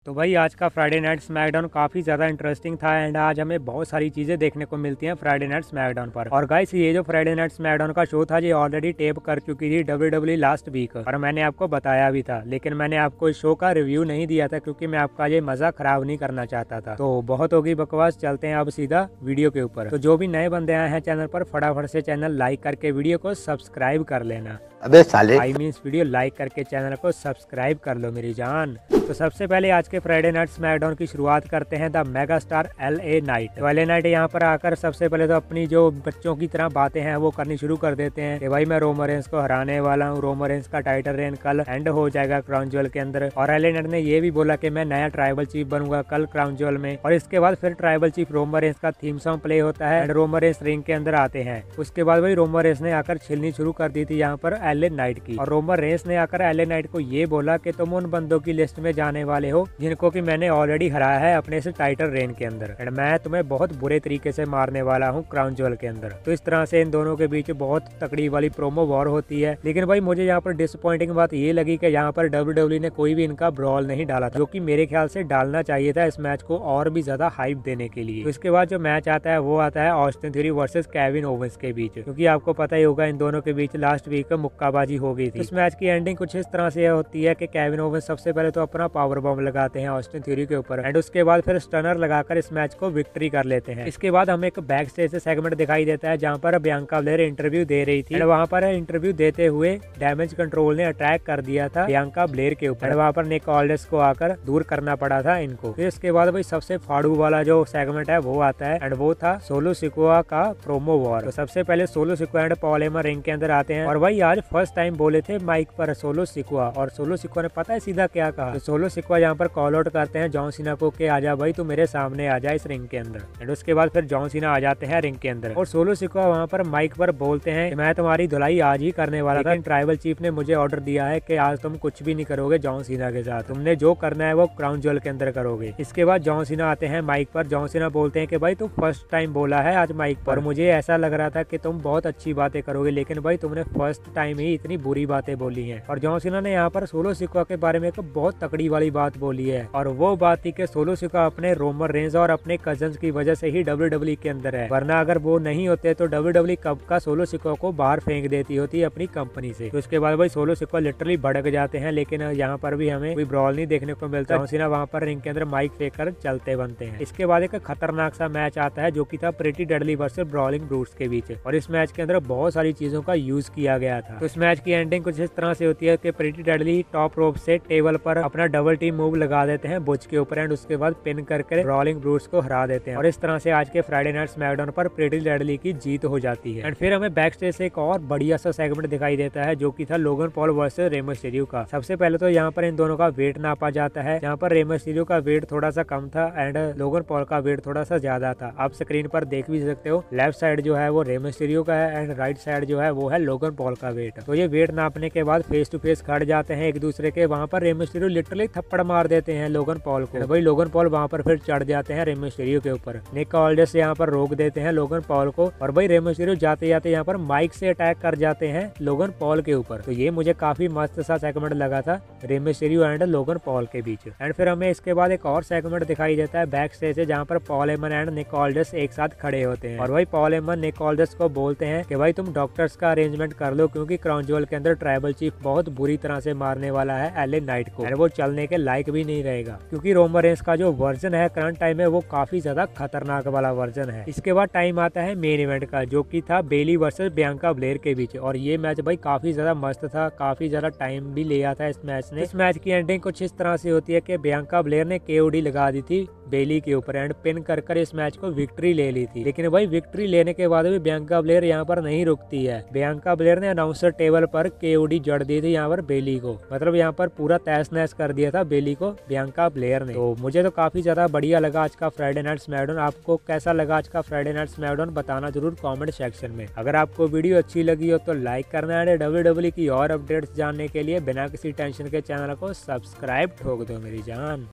तो भाई आज का फ्राइडे नाइट स्मैकडाउन काफी ज्यादा इंटरेस्टिंग था एंड आज हमें बहुत सारी चीजें देखने को मिलती हैं फ्राइडे नाइट स्मैकडाउन पर। और गाइस ये जो फ्राइडे नाइट स्मैकडाउन का शो था ये ऑलरेडी टेप कर चुकी थी WWE लास्ट वीक और मैंने आपको बताया भी था, लेकिन मैंने आपको इस शो का रिव्यू नहीं दिया था क्योंकि मैं आपका ये मजा खराब नहीं करना चाहता था। तो बहुत होगी बकवास, चलते हैं अब सीधा वीडियो के ऊपर। तो जो भी नए बंदे आए हैं चैनल पर फटाफट से चैनल लाइक करके वीडियो को सब्सक्राइब कर लेना। अबे साले वीडियो लाइक करके चैनल को सब्सक्राइब कर लो मेरी जान। तो सबसे पहले आज के फ्राइडे नाइट स्मैकडाउन की शुरुआत करते हैं the mega star LA Knight. तो LA नाइट यहाँ पर आकर सबसे पहले तो अपनी जो बच्चों की तरह बातें हैं वो करनी शुरू कर देते हैं कि भाई मैं रोमन रेंस को हराने वाला हूँ, रोमन रेंस का टाइटल रेन कल एंड हो जाएगा क्राउन ज्वेल के अंदर। और LA नाइट ने ये भी बोला कि मैं नया ट्राइबल चीफ बनूंगा कल क्राउन ज्वेल में। और इसके बाद फिर ट्राइबल चीफ रोमन रेंस का थीम सॉन्ग प्ले होता है एंड रोमन रेंस रिंग के अंदर आते हैं। उसके बाद भाई रोमन रेंस ने आकर छिलनी शुरू कर दी थी यहाँ पर LA नाइट की। और रोमन रेंस ने आकर LA नाइट को ये बोला कि तुम उन बंदों की लिस्ट में जाने वाले हो जिनको कि मैंने ऑलरेडी हराया है अपने से टाइटल रेन के अंदर एंड मैं तुम्हें बहुत बुरे तरीके से मारने वाला हूँ क्राउन ज्वेल के अंदर। तो इस तरह से इन दोनों के बीच बहुत तकड़ी वाली प्रोमो वॉर होती है। लेकिन भाई मुझे यहाँ पर डिसअपॉइंटिंग बात ये लगी कि यहाँ पर WWE ने कोई भी इनका ब्रॉल नहीं डाला था, जो कि मेरे ख्याल से डालना चाहिए था इस मैच को और भी ज्यादा हाइप देने के लिए। तो इसके बाद जो मैच आता है वो आता है Austin Theory versus Kevin Owens के बीच, क्योंकि आपको पता ही होगा इन दोनों के बीच लास्ट वीक मुक्काबाजी हो गई थी। इस मैच की एंडिंग कुछ इस तरह से होती है कि केविन ओवेंस सबसे पहले तो अपना पावर बॉम्ब लगाते हैं ऑस्टिन थ्योरी के ऊपर एंड उसके बाद फिर स्टनर लगाकर इस मैच को विक्ट्री कर लेते हैं। इसके बाद हमें एक बैक स्टेज से सेगमेंट दिखाई देता है जहाँ पर बियांका ब्लेयर इंटरव्यू दे रही थी। वहाँ पर इंटरव्यू देते हुए डैमेज कंट्रोल ने अटैक कर दिया था बियांका ब्लेयर के ऊपर। वहाँ पर निक ऑल्डर्स को आकर दूर करना पड़ा था इनको। फिर इसके बाद भाई सबसे फाड़ू वाला जो सेगमेंट है वो आता है एंड वो था सोलो सिकोआ का प्रोमो वॉर। तो सबसे पहले Solo Sikoa and Paul Heyman ring के अंदर आते हैं और भाई आज फर्स्ट टाइम बोले थे माइक पर सोलो सिकोआ, और सोलो सिकोआ ने पता है सीधा क्या कहा। तो सोलो सिकोआ यहाँ पर कॉल आउट करते हैं जॉन सीना को कि आजा भाई तू मेरे सामने आ जा इस रिंग के अंदर। एंड उसके बाद फिर जॉन सीना आ जाते हैं रिंग के अंदर और सोलो सिकोआ वहाँ पर माइक पर बोलते हैं कि मैं तुम्हारी धुलाई आज ही करने वाला था, ट्राइबल चीफ ने मुझे ऑर्डर दिया है कि आज तुम कुछ भी नहीं करोगे जॉन सीना के साथ, तुमने जो करना है वो क्राउन ज्वेल के अंदर करोगे। इसके बाद जॉन सीना आते हैं माइक पर। जॉन सीना बोलते हैं कि भाई तुम फर्स्ट टाइम बोला है आज माइक पर, मुझे ऐसा लग रहा था कि तुम बहुत अच्छी बातें करोगे, लेकिन भाई तुमने फर्स्ट टाइम ही इतनी बुरी बातें बोली हैं। और जॉन सीना ने यहाँ पर सोलो सिकोआ के बारे में एक बहुत तकड़ी वाली बात बोली है और वो बात थी कि सोलो सिकोआ अपने रोमन रेंस और अपने कजन्स की वजह से ही WWE के अंदर है, वरना अगर वो नहीं होते तो WWE कब का सोलो सिकोआ को बाहर फेंक देती होती अपनी कंपनी से। तो उसके बाद भाई सोलो सिकोआ लिटरली भड़क जाते हैं, लेकिन यहाँ पर भी हमें कोई ब्रॉल नहीं देखने को मिलता। जॉन सीना वहाँ पर रिंग के अंदर माइक फेंक कर चलते बनते हैं। इसके बाद एक खतरनाक सा मैच आता है जो कि था Pretty Deadly versus Brawling Brutes के बीच और इस मैच के अंदर बहुत सारी चीजों का यूज किया गया था। तो इस मैच की एंडिंग कुछ इस तरह से होती है कि प्रीटी डेडली टॉप रोप से टेबल पर अपना डबल टीम मूव लगा देते हैं बुच के ऊपर एंड उसके बाद पिन करके ब्रॉलिंग ब्रूट्स को हरा देते हैं और इस तरह से आज के फ्राइडे नाइट स्मैकडाउन पर प्रीटी डेडली की जीत हो जाती है। एंड फिर हमें बैक स्टेज से एक और बढ़िया सा सेगमेंट दिखाई देता है जो कि था Logan Paul versus Rey Mysterio का। सबसे पहले तो यहाँ पर इन दोनों का वेट नापा जाता है, जहाँ पर रे मिस्टीरियो का वेट थोड़ा सा कम था एंड लोगन पॉल का वेट थोड़ा सा ज्यादा था। आप स्क्रीन पर देख भी सकते हो, लेफ्ट साइड जो है वो रे मिस्टीरियो का है एंड राइट साइड जो है वो है लोगन पॉल का वेट। तो ये वेट नापने के बाद फेस टू फेस खड़ जाते हैं एक दूसरे के। वहाँ पर रे मिस्टीरियो लिटरली थप्पड़ मार देते हैं लोगन पॉल को। भाई लोगन पॉल वहाँ पर फिर चढ़ जाते हैं रे मिस्टीरियो के ऊपर। निक ऑल्डर्स यहाँ पर रोक देते हैं लोगन पॉल को और भाई रे मिस्टीरियो जाते जाते यहाँ पर माइक से अटैक कर जाते हैं लोगन पॉल के ऊपर। तो ये मुझे काफी मस्त सा सेगमेंट लगा था Rey Mysterio and Logan Paul के बीच। एंड फिर हमें इसके बाद एक और सेगमेंट दिखाई देता है बैक स्टेज से, जहाँ पर पॉल हेमन एंड निक ऑल्डर्स एक साथ खड़े होते हैं और भाई पॉल हेमन निक ऑल्डर्स को बोलते हैं कि भाई तुम डॉक्टर्स का अरेंजमेंट कर लो क्योंकि क्राउन ज्वेल के अंदर ट्राइबल चीफ बहुत बुरी तरह से मारने वाला है LA नाइट को और वो चलने के लायक भी नहीं रहेगा, क्योंकि रोमन रेंस का जो वर्जन है करंट टाइम में वो काफी ज्यादा खतरनाक वाला वर्जन है। इसके बाद टाइम आता है मेन इवेंट का जो कि था बेली वर्सेस बियांका ब्लेयर के बीच और ये मैच भाई काफी ज्यादा मस्त था, काफी ज्यादा टाइम भी लिया था इस मैच ने। इस मैच की एंडिंग कुछ इस तरह से होती है कि बियांका ब्लेयर ने KOD लगा दी थी बेली के ऊपर एंड पिन कर इस मैच को विक्ट्री ले ली थी। लेकिन भाई विक्ट्री लेने के बाद भी बियांका ब्लेयर यहाँ पर नहीं रुकती है। बियांका ब्लेयर ने अनाउंसर टेबल पर KOD जड़ दी थी यहाँ पर बेली को, मतलब यहाँ पर पूरा तहस नहस कर दिया था बेली को बियांका ब्लेयर ने। तो मुझे तो काफी ज्यादा बढ़िया लगा आज का फ्राइडे नाइट स्मैकडाउन। आपको कैसा लगा आज का फ्राइडे नाइट स्मैकडाउन बताना जरूर कमेंट सेक्शन में। अगर आपको वीडियो अच्छी लगी हो तो लाइक करना है। WWE की और अपडेट्स जानने के लिए बिना किसी टेंशन के चैनल को सब्सक्राइब ठोक दो मेरी जान।